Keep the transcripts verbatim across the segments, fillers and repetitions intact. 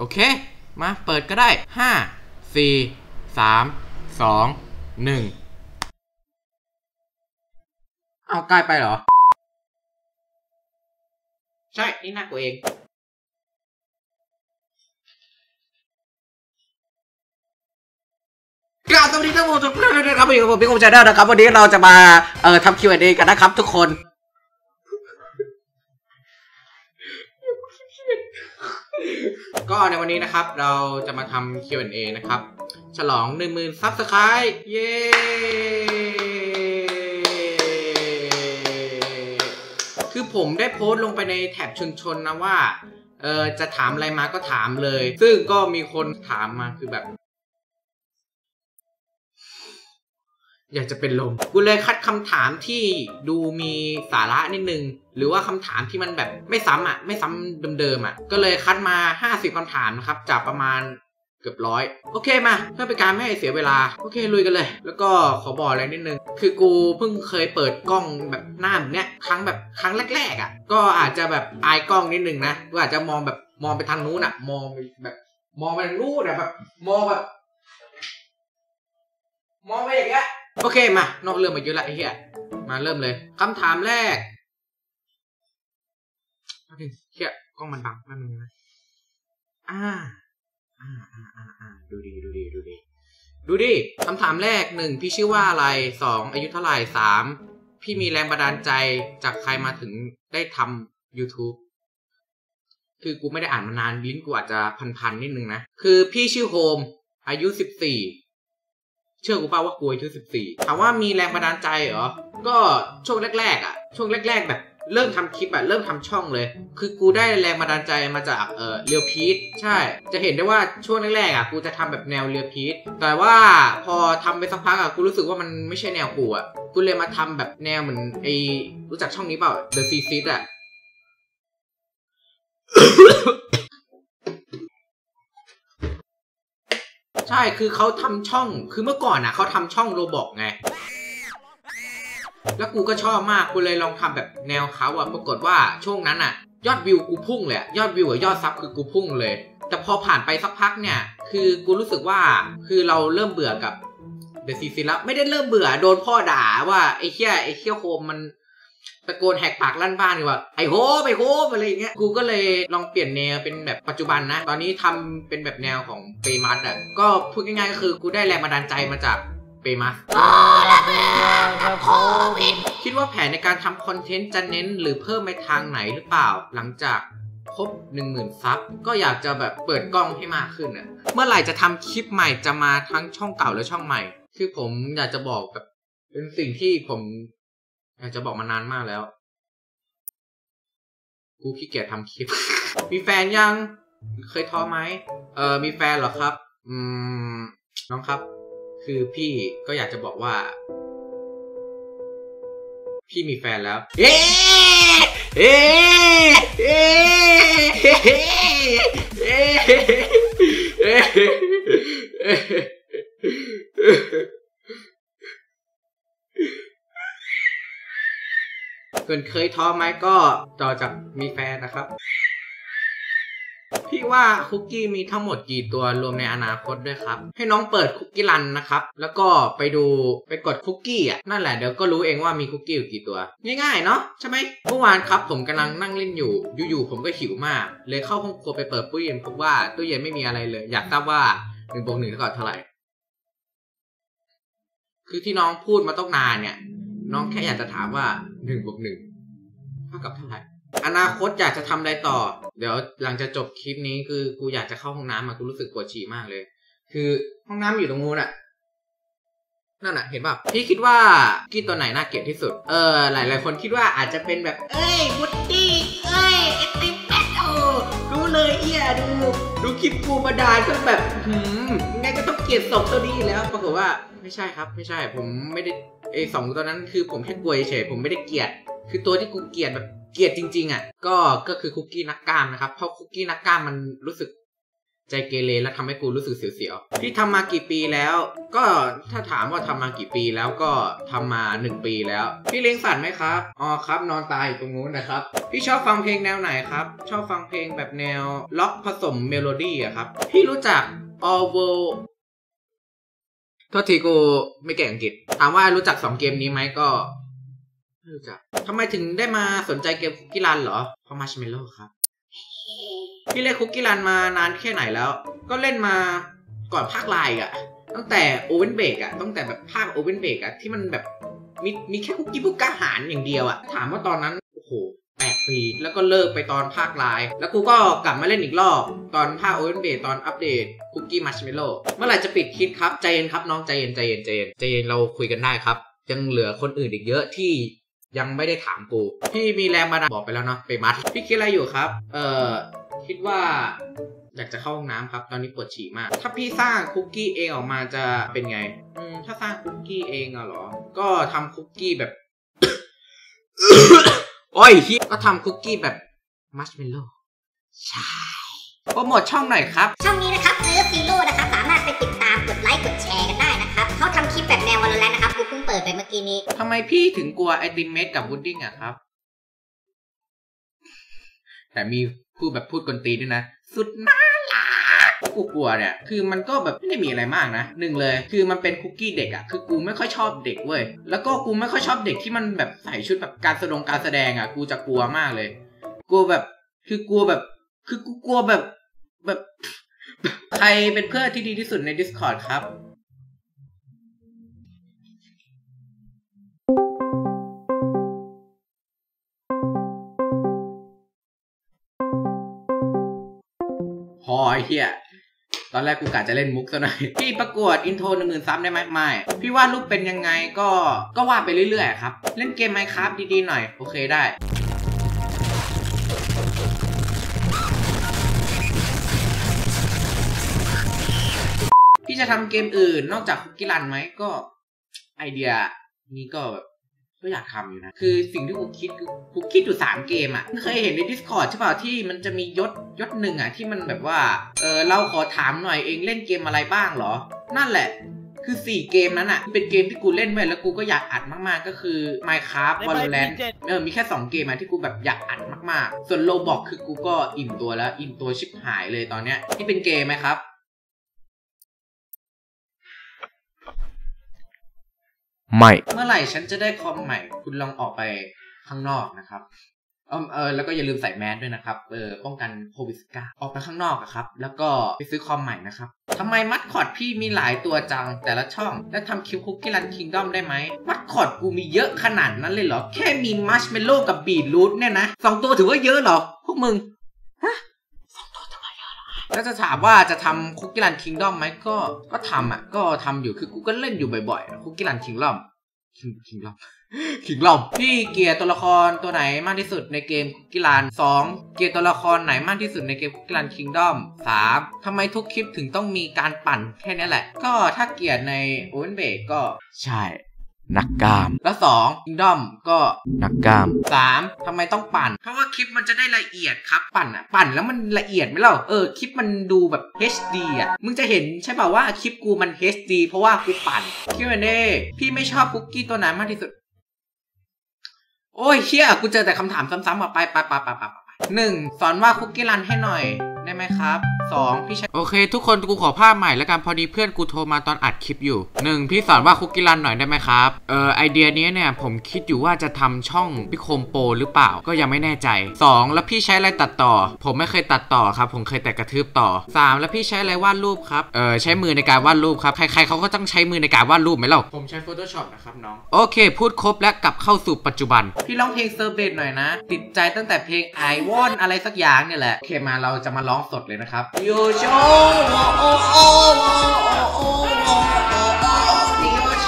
โอเคมาเปิดก็ได้ห้าสี่สามสองหนึ่งเอาใกล้ไปเหรอใช่นี่หน้ากูเองกราบสวัสดีท่านผู้ชมทุกท่านนะครับวันนี้ผมเป็นคุณชาแนลนะครับวันนี้เราจะมาเอ่อทำ คิว แอนด์ เอ กันนะครับทุกคนก็ในวันนี้นะครับเราจะมาทำ คิว แอนด์ เอ นะครับฉลอง หนึ่งหมื่น ซับสไครบ์เย้คือผมได้โพสต์ลงไปในแท็บชุมชนนะว่าเออจะถามอะไรมาก็ถามเลยซึ่งก็มีคนถามมาคือแบบอยากจะเป็นลมกูเลยคัดคำถามที่ดูมีสาระนิดนึงหรือว่าคำถามที่มันแบบไม่ซ้ำอ่ะไม่ซ้ำเดิมๆอ่ะก็เลยคัดมาห้าสิบคำถามนะครับจากประมาณเกือบร้อยโอเคมาเพื่อเป็นการไม่ให้เสียเวลาโอเคลุยกันเลยแล้วก็ขอบอกอะไรนิดนึงคือกูเพิ่งเคยเปิดกล้องแบบหน้าแบบเนี้ยครั้งแบบครั้งแรกๆอ่ะก็อาจจะแบบอายกล้องนิดนึงนะก็อาจจะมองแบบมองไปทางนู้นอ่ะมองแบบมองไปทางนู้นอ่ะแบบมองแบบมองไปอย่างเงี้ยโอเคมานอกเรื่องมาเยอะละไอ้เหี้ยมาเริ่มเลยคำถามแรกโอเคเหี้ยกล้องมันบังแป๊บนึงนะอ่าอ่าอ่าอ่าอ่าดูดีดูดีดูดีดูดิคำถามแรกหนึ่งพี่ชื่อว่าอะไรสองอายุเท่าไหร่สามพี่มีแรงบันดาลใจจากใครมาถึงได้ทำ YouTube คือกูไม่ได้อ่านมานานลิ้นกูอาจจะพันๆนิดนึงนะคือพี่ชื่อโฮมอายุสิบสี่เชื่อกูป่าวว่ากูอายุสิบสี่ถามว่ามีแรงบันดาลใจเหรอก็ช่วงแรกๆอ่ะช่วงแรกๆแบบเริ่มทำคลิปอะเริ่มทำช่องเลยคือกูได้แรงบันดาลใจมาจากเออเรียวพีทใช่จะเห็นได้ว่าช่วงแรกๆอ่ะกูจะทำแบบแนวเรียวพีทแต่ว่าพอทำไปสักพักอ่ะกูรู้สึกว่ามันไม่ใช่แนวกูอ่ะกูเลยมาทำแบบแนวเหมือนไอรู้จักช่องนี้เปล่า The Seed อ่ะ ใช่คือเขาทำช่องคือเมื่อก่อนอ่ะเขาทำช่องโรบอกไงแล้วกูก็ชอบมากกูเลยลองทำแบบแนวเขาอะปรากฏว่าช่วงนั้นอะยอดวิวกูพุ่งเลยยอดวิวกับยอดซับคือกูพุ่งเลยแต่พอผ่านไปสักพักเนี่ยคือกูรู้สึกว่าคือเราเริ่มเบื่อกับเดอะซีซีแล้วไม่ได้เริ่มเบื่อโดนพ่อด่าว่าไอ้เหี้ยไอ้เหี้ยโคมมันตะโกนแหกปากลั่นบ้านเลยว่าไอ้โฮไอ้โฮอะไรอย่างเงี้ยกูก็เลยลองเปลี่ยนแนวเป็นแบบปัจจุบันนะตอนนี้ทำเป็นแบบแนวของเปมัสอะก็พูดง่ายๆก็คือกูได้แรงบันดาลใจมาจากเปมัสคิดว่าแผนในการทำคอนเทนต์จะเน้นหรือเพิ่มไปทางไหนหรือเปล่าหลังจากครบ หนึ่งหมื่น ซับก็อยากจะแบบเปิดกล้องให้มากขึ้นอ่ะเมื่อไหร่จะทำคลิปใหม่จะมาทั้งช่องเก่าและช่องใหม่คือผมอยากจะบอกแบบเป็นสิ่งที่ผมอยากจะบอกมานานมากแล้วกูขี้เกียจทำคลิป มีแฟนยังเคยท้อไหมเออมีแฟนเหรอครับอืมน้องครับคือพี่ก็อยากจะบอกว่าพี่มีแฟนแล้วเอ๊ะเอ๊ะเอ๊ะเอ๊ะเอ๊ะเอ๊ะส่วนเคยท้อไหมก็ต่อจากมีแฟนนะครับพี่ว่าคุกกี้มีทั้งหมดกี่ตัวรวมในอนาคตด้วยครับให้น้องเปิดคุกกี้รันนะครับแล้วก็ไปดูไปกดคุกกี้อ่ะนั่นแหละเดี๋ยวก็รู้เองว่ามีคุกกี้อยู่กี่ตัวง่ายๆเนาะใช่ไหมเมื่อวานครับผมกำลังนั่งเล่นอยู่อยู่ๆผมก็หิวมากเลยเข้าห้องครัวไปเปิดตู้เย็นพบว่าตู้เย็นไม่มีอะไรเลยอยากทราบว่าหนึ่งบวกหนึ่งเท่ากับเท่าไหร่คือที่น้องพูดมาต้องนานเนี่ยน้องแค่อยากจะถามว่าหนึ่งบวกหนึ่งเท่ากับเท่าไหร่อนาคตอยากจะทำอะไรต่อเดี๋ยวหลังจากจบคลิปนี้คือกูอยากจะเข้าห้องน้ำมากูรู้สึกปวดฉี่มากเลยคือห้องน้ำอยู่ตรงนู้นอะนั่นอะเห็นป่ะพี่คิดว่ากี้ตัวไหนน่าเกลียดที่สุดเออหลายๆคนคิดว่าอาจจะเป็นแบบเอ้ยวุดดี้เอ้ยเอติมแมทโอรู้เลยเอียดูดูคลิปกูมาด่าก็แบบหืมไงก็ต้องเกลียดศพตัวนี้แล้วปรากฏว่าไม่ใช่ครับไม่ใช่ผมไม่ได้ไอสองตัวนั้นคือผมแค่กลัวเฉยผมไม่ได้เกลียดคือตัวที่กูเกลียดแบบเกลียดจริงๆอ่ะก็ก็คือคุกกี้นักกล้ามนะครับเพราะคุกกี้นักกล้ามมันรู้สึกใจเกเรและทำให้กูรู้สึกเสียวๆพี่ทำมากี่ปีแล้วก็ถ้าถามว่าทำมากี่ปีแล้วก็ทำมาหนึ่งปีแล้วพี่เลี้ยงสัตว์ไหมครับอ๋อครับนอนตายอยู่ตรงนู้นนะครับพี่ชอบฟังเพลงแนวไหนครับชอบฟังเพลงแบบแนวล็อกผสมเมโลดี้อะครับพี่รู้จัก All World โทษทีกูไม่เก่งอังกฤษถามว่ารู้จักสองเกมนี้ไหมก็ไม่รู้จักทำไมถึงได้มาสนใจเกมคุกกี้รันเหรอเพราะมาร์ชเมลโล่ครับพี่เล่นคุกกี้รันมานานแค่ไหนแล้วก็เล่นมาก่อนภาคไลน์อะตั้งแต่โอเวนเบกอะตั้งแต่แบบภาคโอเวนเบกอะที่มันแบบมีมีแค่คุกกี้พวกกาหารอย่างเดียวอะถามว่าตอนนั้นโอ้โหแปดปีแล้วก็เลิกไปตอนภาคไลน์แล้วกูก็กลับมาเล่นอีกรอบตอนภาคโอเวนเบกตอนอัปเดตคุกกี้มัชเมลโล่เมื่อไหร่จะปิดคลิปครับใจเย็นครับน้องใจเย็นใจเย็นใจเย็นใจเย็นเราคุยกันได้ครับยังเหลือคนอื่นอีกเยอะที่ยังไม่ได้ถามกูพี่มีแรงบันดาลบอกไปแล้วเนาะไปมัดพี่คิดอะไรอยู่ครับเอ่อคิดว่าอยากจะเข้าห้องน้ำครับตอนนี้ปวดฉี่มากถ้าพี่สร้างคุกกี้เองออกมาจะเป็นไงอืมถ้าสร้างคุกกี้เองอะเหรอก็ทำคุกกี้แบบ โอ้ยก็ทำคุกกี้แบบมัชเมลโล่ใช่โปรโมทช่องหน่อยครับช่องนี้นะครับเซิร์ฟซีโร่นะครับสามารถไปติดตามกดไลค์กดแชร์กันได้นะครับเขาทำคลิปแบบแนววอลเลนนะครับกูเพิ่งเปิดไปเมื่อกี้นี้ทำไมพี่ถึงกลัวไอติมเมดกับพุดดิ้งอะครับแต่มีพูดแบบพูดกวนตีนด้วยนะสุดน่ารักกูกลัวเนี่ยคือมันก็แบบไม่ได้มีอะไรมากนะหนึ่งเลยคือมันเป็นคุกกี้เด็กอะคือกูไม่ค่อยชอบเด็กเว้ยแล้วก็กูไม่ค่อยชอบเด็กที่มันแบบใส่ชุดแบบการแสดงการแสดงอะกูจะกลัวมากเลยกลัวแบบคือกลัวแบบคือกูกลัวแบบแบบใครเป็นเพื่อนที่ดีที่สุดใน Discord ครับพอไอ้เหี้ยตอนแรกกูกะจะเล่นมุกซะหน่อยพี่ประกวดอินโทรหนึ่งหมื่นซับได้ไหมไม่พี่วาดรูปเป็นยังไงก็ก็วาดไปเรื่อยๆครับเล่นเกม Minecraft ดีๆหน่อยโอเคได้พี่จะทำเกมอื่นนอกจากคุกกี้รันไหมก็ไอเดียนี้ก็แบบก็อยากทำอยู่นะคือสิ่งที่กูคิดคือกูคิดอยู่สามเกมอ่ะเคยเห็นใน Discord ใช่เปล่าที่มันจะมียศยศหนึ่งอ่ะที่มันแบบว่าเออเราขอถามหน่อยเองเล่นเกมอะไรบ้างเหรอนั่นแหละคือสี่เกมนั้นอ่ะเป็นเกมที่กูเล่นไปแล้วกูก็อยากอัดมากๆก็คือ Minecraft Valorant เออมีแค่สองเกมอ่ะที่กูแบบอยากอัดมากๆส่วน Roblox คือกูก็อิ่มตัวแล้วอิ่มตัวชิบหายเลยตอนเนี้ยที่เป็นเกมไหมครับไม่เมื่อไหร่ฉันจะได้คอมใหม่คุณลองออกไปข้างนอกนะครับเออเออแล้วก็อย่าลืมใส่แมสด้วยนะครับเออป้องกันโควิด สิบเก้า ออกไปข้างนอกอะครับแล้วก็ไปซื้อคอมใหม่นะครับทำไมมัดคอร์ดพี่มีหลายตัวจังแต่ละช่องและทำคิวคุกกี้รันคิงดอมได้ไหมมัดคอร์ดกูมีเยอะขนาดนั้นเลยเหรอแค่มีมัชเมลโล่กับบีทรูทเนี่ยนะสองตัวถือว่าเยอะเหรอพวกมึงฮะสองตัวถือว่าเยอะเหรอแล้วจะถามว่าจะทำคุกกี้รันคิงดอมไหมก็ก็ทำอ่ะก็ทำอยู่คือกูก็เล่นอยู่บ่อยๆคุกกี้รันคิงดอมคิงคิงลอมคิงลอมพี่เกียร์ตัวละครตัวไหนมากที่สุดในเกมคุกกี้รันสองเกียร์ตัวละครไหนมากที่สุดในเกมคุกกี้รันคิงดอมสามทำไมทุกคลิปถึงต้องมีการปั่นแค่นี้แหละก็ถ้าเกียร์ในโอเวนเบกก็ใช่นักกล้ามแล้วสองคิงดอมก็นักกล้ามสามทำไมต้องปั่นเพราะว่าคลิปมันจะได้ละเอียดครับปั่นอ่ะปั่นแล้วมันละเอียดไหมเล่าเออคลิปมันดูแบบ เอช ดี อ่ะมึงจะเห็นใช่ป่าวว่าคลิปกูมัน เอช ดี เพราะว่ากูปั่น คิว แอนด์ เอ พี่ไม่ชอบคุกกี้ตัวไหนมากที่สุดโอ้ยเชี่ยกูเจอแต่คำถามซ้ำๆอ่ะไปไปไปไปไปหนึ่งสอนว่าคุกกี้รันให้หน่อยได้ไหมครับสองพี่ชายโอเคทุกคนกูขอภาพใหม่แล้วกันพอดีเพื่อนกูโทรมาตอนอัดคลิปอยู่หนึ่งพี่สอนว่าคุกกี้รันหน่อยได้ไหมครับเออไอเดียนี้เนี่ยผมคิดอยู่ว่าจะทำช่องพิโคมโปรหรือเปล่าก็ยังไม่แน่ใจสองแล้วพี่ใช้อะไรตัดต่อผมไม่เคยตัดต่อครับผมเคยแต่กระทืบต่อสามแล้วพี่ใช้อะไรวาดรูปครับเออใช้มือในการวาดรูปครับใครๆเขาก็ต้องใช้มือในการวาดรูปไหมเล่าผมใช้ Photoshop นะครับน้องโอเคพูดครบแล้วกลับเข้าสู่ปัจจุบันพี่ร้องเพลงเซิร์ฟเดทหน่อยนะติดใจตั้งแต่เพลง I Want อะไรสักอย่างเนี่ยแหละโอเคมาเราจะมาร้องสดเลยนะครับโยโชโอโอโอโอโยโช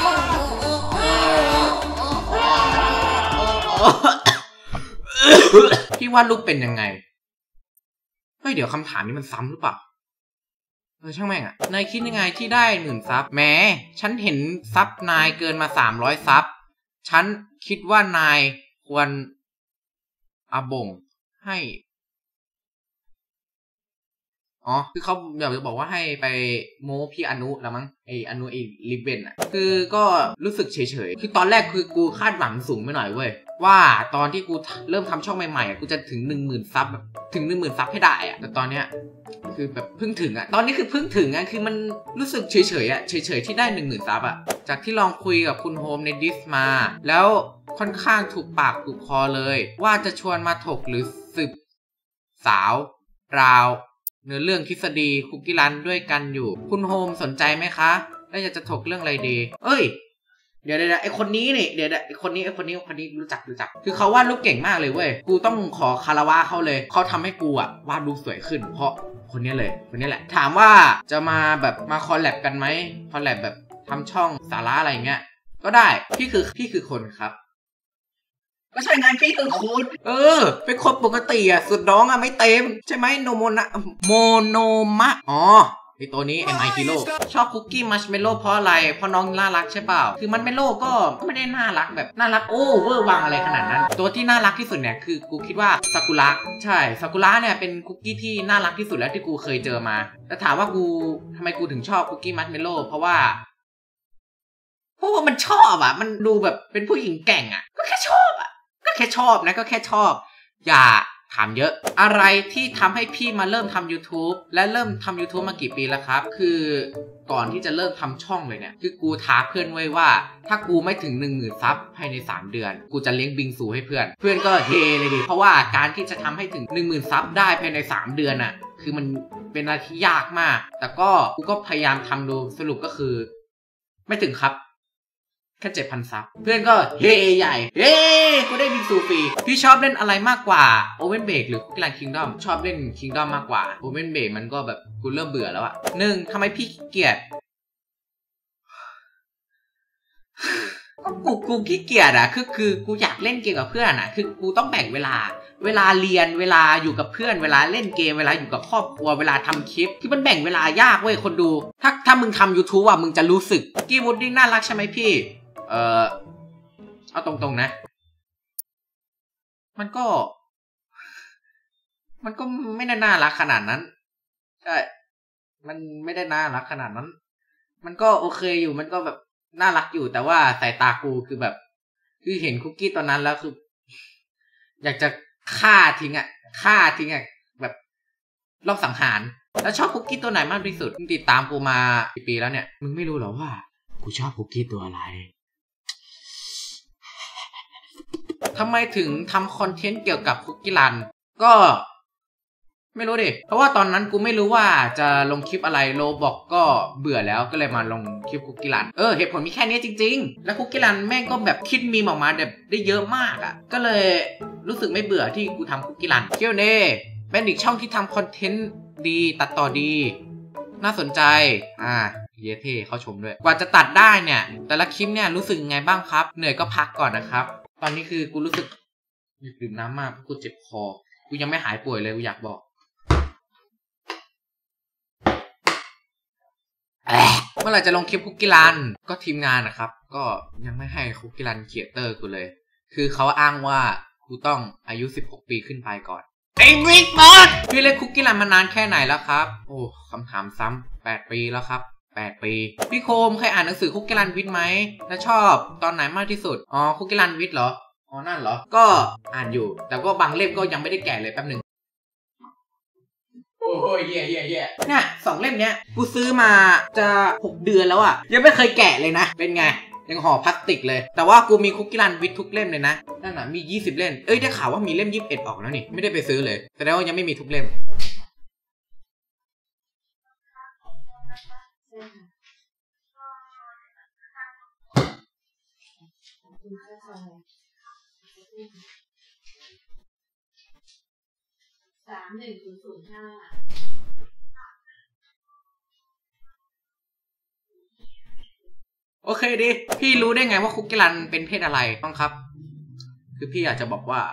พี่วาดรูปเป็นยังไงเฮ้ยเดี๋ยวคำถามนี้มันซ้ำหรือเปล่าเออช่างแม่งอะนายคิดยังไงที่ได้หมื่นซับแม้ฉันเห็นซับนายเกินมาสามร้อยซับฉันคิดว่านายควรอาบ่งให้อ๋อคือเขาอยากจะบอกว่าให้ไปโม้พี่อนุแล้วมั้งไออนุไอลิเบนอ่ะคือก็รู้สึกเฉยๆคือตอนแรกคือกูคาดหวังสูงไปหน่อยเว้ยว่าตอนที่กูเริ่มทำช่องใหม่ๆกูจะถึงหนึ่งหมื่นซับแบบถึงหนึ่งหมื่นซับให้ได้อ่ะแต่ตอนเนี้ยคือแบบเพิ่งถึงอ่ะตอนนี้คือเพิ่งถึงอ่ะคือมันรู้สึกเฉยๆอ่ะเฉยๆที่ได้หนึ่งหมื่นซับอ่ะจากที่ลองคุยกับคุณโฮมในดิสมาแล้วค่อนข้างถูกปากถูกคอเลยว่าจะชวนมาถกหรือสืบสาวราวเนื้อเรื่องทฤษฎีคุกกี้รันด้วยกันอยู่คุณโฮมสนใจไหมคะแล้วอยากจะถกเรื่องอะไรดีเอ้ยเดี๋ยวเดี๋ยวไอคนนี้นี่เดี๋ยวไอคนนี้ไอคนนี้คนนี้รู้จักรู้จักคือเขาวาดรูปเก่งมากเลยเว้ยกูต้องขอคารวะเขาเลยเขาทำให้กูอะวาดรูปสวยขึ้นเพราะคนนี้เลยคนนี้แหละถามว่าจะมาแบบมาคอลแลบกันไหมคอลแลบแบบทำช่องสาระอะไรเงี้ยก็ได้พี่คือพี่คือคนครับก็ใช่ไงพี่คือคนเออเป็นคนปกติอ่ะสุดน้องอ่ะไม่เต็มใช่ไหมโนโมนะโมโนมะอ๋อไอตัวนี้ เอ็ม ไอ Hero ชอบคุกกี้มัชเมลโล่เพราะอะไรเพราะน้องน่ารักใช่เปล่าคือมัชเมลโล่ก็ไม่ได้น่ารักแบบน่ารักโอ้เวอร์วังอะไรขนาดนั้นตัวที่น่ารักที่สุดเนี่ยคือกูคิดว่าซากุระใช่ซากุระเนี่ยเป็นคุกกี้ที่น่ารักที่สุดแล้วที่กูเคยเจอมาแต่ถามว่ากูทำไมกูถึงชอบคุกกี้มัชเมลโล่เพราะว่าเพราะว่ามันชอบอ่ะมันดูแบบเป็นผู้หญิงแก่งอ่ะก็แค่ชอบอ่ะก็แค่ชอบนะก็แค่ชอบอย่าถามเยอะอะไรที่ทำให้พี่มาเริ่มทำ YouTube และเริ่มทำ YouTube มากี่ปีแล้วครับคือก่อนที่จะเริ่มทำช่องเลยเนี่ยคือกูท้าเพื่อนไว้ว่าถ้ากูไม่ถึง หนึ่งหมื่น ซับภายในสามเดือนกูจะเลี้ยงบิงซูให้เพื่อนเพื่อนก็เฮเลยดิเพราะว่าการที่จะทำให้ถึง หนึ่งหมื่น ซับได้ภายในสามเดือนน่ะคือมันเป็นอะไรที่ยากมากแต่ก็กูก็พยายามทำดูสรุปก็คือไม่ถึงครับแค่ เจ็ดพัน ซับเพื่อนก็เฮใหญ่เฮ้กูได้บิงซูฟรีพี่ชอบเล่นอะไรมากกว่า Oven Bake หรือ Cookie Run Kingdom ชอบเล่น Kingdom มากกว่า Oven Bake มันก็แบบกูเริ่มเบื่อแล้วอะหนึ่งทำไมพี่ขี้เกียจก็กูกูขี้เกียจอะคือคือกูอยากเล่นเกมกับเพื่อนอะคือกูต้องแบ่งเวลาเวลาเรียนเวลาอยู่กับเพื่อนเวลาเล่นเกมเวลาอยู่กับครอบครัวเวลาทำคลิปที่มันแบ่งเวลายากเว้ยคนดูถ้าถ้ามึงทำ YouTube อะมึงจะรู้สึกกี้วูดดิ้งน่ารักใช่ไหมพี่เออเอาตรงๆนะมันก็มันก็ไม่ได้น่ารักขนาดนั้นใช่มันไม่ได้น่ารักขนาดนั้นมันก็โอเคอยู่มันก็แบบน่ารักอยู่แต่ว่าสายตากูคือแบบคือเห็นคุกกี้ตอนนั้นแล้วคืออยากจะฆ่าทิ้งอ่ะฆ่าทิ้งอ่ะแบบรอบสังหารแล้วชอบคุกกี้ตัวไหนมากที่สุดมึงติดตามกูมากี่ปีแล้วเนี่ยมึงไม่รู้หรอว่ากูชอบคุกกี้ตัวอะไรทำไมถึงทำคอนเทนต์เกี่ยวกับคุกกี้รันก็ไม่รู้ดิเพราะว่าตอนนั้นกูไม่รู้ว่าจะลงคลิปอะไรโลบอกก็เบื่อแล้วก็เลยมาลงคลิปคุกกี้รันเออเหตุผลมีแค่นี้จริงๆแล้วคุกกี้รันแม่งก็แบบคิดมีมออกมาแบบได้เยอะมากอ่ะก็เลยรู้สึกไม่เบื่อที่กูทำคุกกี้รันเที่ยวเน่เป็นอีกช่องที่ทำคอนเทนต์ดีตัดต่อดีน่าสนใจอ่าเยเท่เขาชมด้วยกว่าจะตัดได้เนี่ยแต่ละคลิปเนี่ยรู้สึกไงบ้างครับเหนื่อยก็พักก่อนนะครับตอนนี้คือกูรู้สึกอยากดื่มน้ำมากเพราะกูเจ็บคอกูยังไม่หายป่วยเลยกูอยากบอกเมื่อไหร่จะลงคลิปคุกกี้รันก็ทีมงานนะครับก็ยังไม่ให้คุกกี้รันครีเอเตอร์กูเลยคือเขาอ้างว่ากูต้องอายุสิบหกปีขึ้นไปก่อนไอ้บิ๊กบอสพี่เล่นคุกกี้รันมานานแค่ไหนแล้วครับโอ้คำถามซ้ำแปดปีแล้วครับแปดปีพี่โคมเคยอ่านหนังสือคุกกี้รันวิทไหมและชอบตอนไหนมากที่สุดอ๋อคุกกี้รันวิทเหรออ๋อนั่นเหรอก็อ่านอยู่แต่ก็บางเล่มก็ยังไม่ได้แกะเลยแป๊บนึงโอ้ยเย่เย่เย่เนี่ยสองเล่มเนี้ยกูซื้อมาจะหกเดือนแล้วอ่ะยังไม่เคยแกะเลยนะเป็นไงยังห่อพลาสติกเลยแต่ว่ากูมีคุกกี้รันวิททุกเล่มเลยนะนั่นน่ะมียี่สิบเล่มเอ้ยได้ข่าวว่ามีเล่มยี่สิบเอ็ดออกแล้วนี่ไม่ได้ไปซื้อเลยแสดงว่ายังไม่มีทุกเล่มสามหนึ่งศูนย์ศูนย์ห้าโอเคดิพี่รู้ได้ไงว่าคุกกี้รันเป็นเพศอะไรบ้างครับคือพี่อยากจะบอกว่า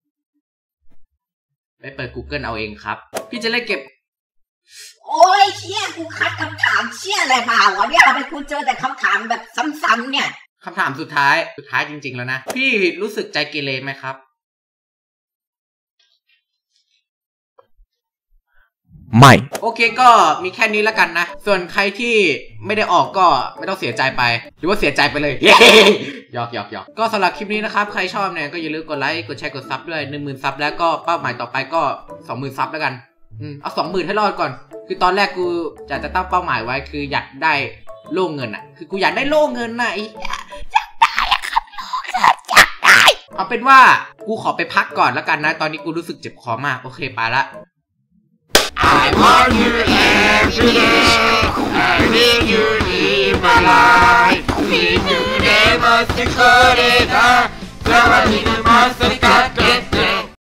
ไปเปิด Google เอาเองครับพี่จะเล่นเก็บโอ้ยเชี่ยกูคัดคำถามเชี่ยอะไรมาวะเนี่ยทำไมกูเจอแต่คำถามแบบซ้ำๆเนี่ยคำถามสุดท้ายสุดท้ายจริงๆแล้วนะพี่รู้สึกใจเกเรไหมครับไม่โอเคก็มีแค่นี้แล้วกันนะส่วนใครที่ไม่ได้ออกก็ไม่ต้องเสียใจไปหรือว่าเสียใจไปเลยเย้หยอกหยอกหยอกก็สำหรับคลิปนี้นะครับใครชอบเนี่ยก็อย่าลืมกดไลค์กดแชร์กดซับด้วย หนึ่งหมื่น ซับแล้วก็เป้าหมายต่อไปก็ สองหมื่น ซับแล้วกันอืมเอา สองหมื่น ให้รอดก่อนคือตอนแรกกูจะจะตั้งเป้าหมายไว้คืออยากได้โล่เงินอ่ะคือกูอยากได้โล่เงินน่ะไอ้อยากได้อะครับโล่เงินอยากได้เอาเป็นว่ากูขอไปพักก่อนแล้วกันนะตอนนี้กูรู้สึกเจ็บคอมากโอเคไปละI want you every day. I need you in my life. Need you never to cut it off. So I need you must have got it.